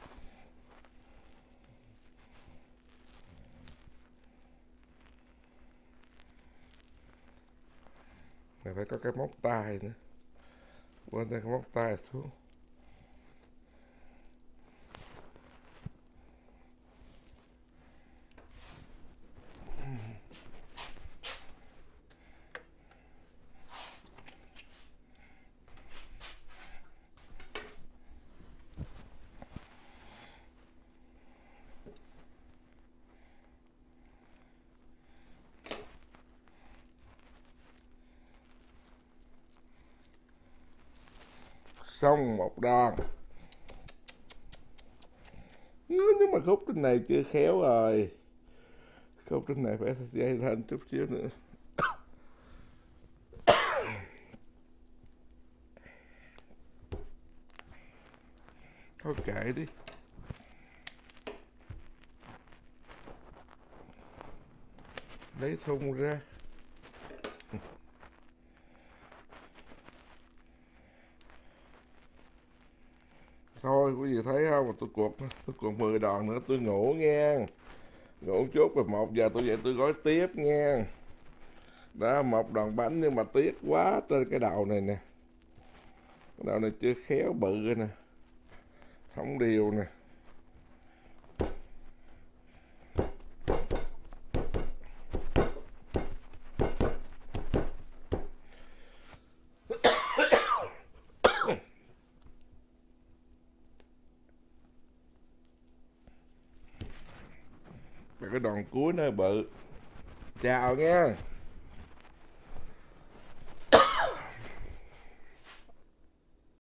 Này phải có cái móc tay nữa. Quên đây cái móc tay xuống. Xong một đòn. Nhưng mà khúc trên này chưa khéo rồi. Khúc trên này phải dây lên chút xíu nữa. Thôi kệ đi. Lấy thùng ra. Thôi quý vị thấy không, mà tôi cuộc tôi cuộc mười đòn nữa tôi ngủ nghe. Ngủ chút rồi một giờ tôi dậy tôi gói tiếp nghe. Đó, một đòn bánh nhưng mà tiếc quá trên cái đầu này nè. Cái đầu này chưa khéo bự rồi nè. Không đều nè. Và cái đoạn cuối nó bự. Chào nha.